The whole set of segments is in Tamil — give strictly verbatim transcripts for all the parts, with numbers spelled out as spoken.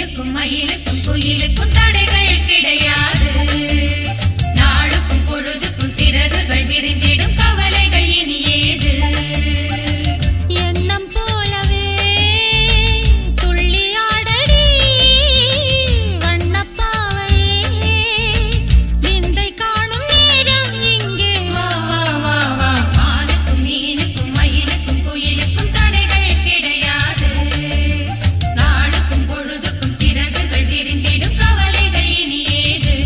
மீனுக்கும் மயிலுக்கும் குயிலுக்கும் தடைகள் கிடையாது. நாளுக்கும் பொழுதுக்கும் சிறகுகள் விரிந்திடும் கவலைகள் இனி ஏது. எண்ணம் போலவே துள்ளியாடடி வண்ணப்பாவையே விந்தை காணும் நேரம் இங்கே வா வா வா வா. மானுக்கும் மீனுக்கும் மயிலுக்கும் குயிலுக்கும் தடைகள் கிடையாது. நாளுக்கும் பொழுதுக்கும் சிறகுகள் விரிந்திடும் கவலைகள் இனி ஏது.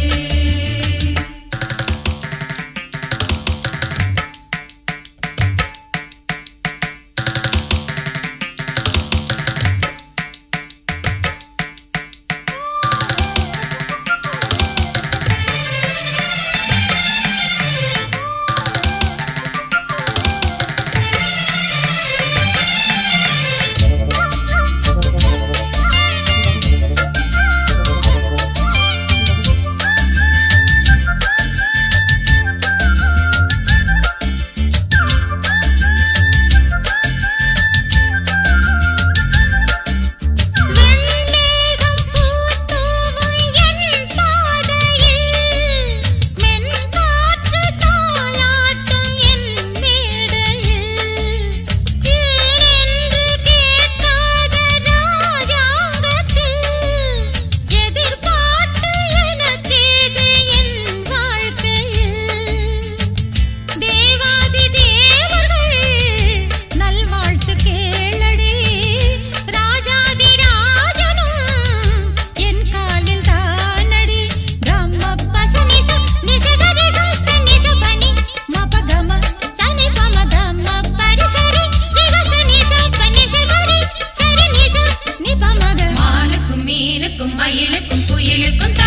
வெண்மேகம் பூத்தூவும் என் பாதையில் மென்காற்று தாலாட்டும் என் மேடையில் ஏனென்று கேட்காத ராஜாங்கத்தில் எதிர்பார்த்து எனக்கேது என் வாழ்க்கையில் தேவாதி தேவர்கள் நல்வாழ்த்து கேளடி ராஜாதி ராஜனும் என் காலில் தானடி கம்ம பசனிச நிசகரி கஸ்த நிசபனி மபகம சனி பம கம்ம பரிசரி ரிகச நிச பனிசகரி சரி நிச நிபமக மானுக்கும் மீனுக்கும் மயிலுக்கும் குயிலுக்கும்